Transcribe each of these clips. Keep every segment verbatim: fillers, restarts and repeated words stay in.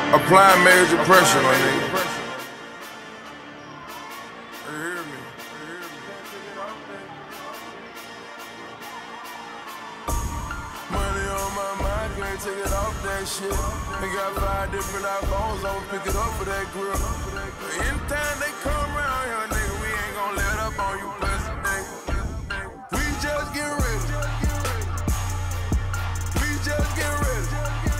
Apply major pressure, my nigga. Money on my mind, can't take it off that shit. They got five different iPhones, I'ma pick it up for that grill. Anytime they come around here, nigga, we ain't gon' let up on you, pussy, nigga. We just get ready. We just get ready.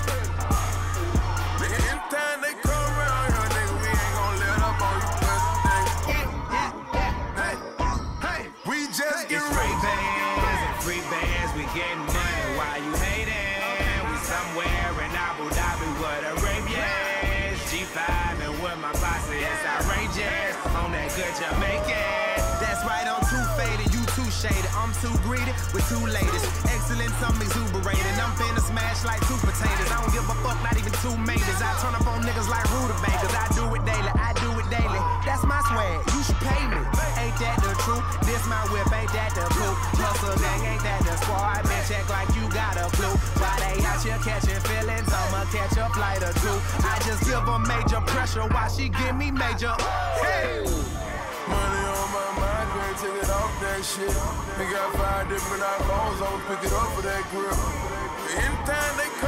Anytime they come around here, nigga, we ain't gon' let up on you, pussy, nigga. Hey, hey, we just get ready. Free bands and free bands, we getting money while you hating. We somewhere in Abu Dhabi with Arabians. G five and with my posse, it's outrageous. On that good Jamaican. That's right, I'm too faded, you too shaded. I'm too greedy with two ladies. Excellence, I'm exuberating. I'm finna smash like two potatoes. I don't give a fuck, not even two maters. I turn up on niggas like rutabagas. I do it daily, I do it daily. That's my swag, you should pay me. Ain't that the truth? This my whip, ain't that the blue? Hustle gang, ain't that the squad? Man, check like you got a clue. Why they out here catching feelings? I'ma catch a flight or two. I just give them major pressure while she give me major. Hey! Money on my mind, can't take it off that shit. We got five different iPhones, I'ma pick it up for that grill. Anytime they come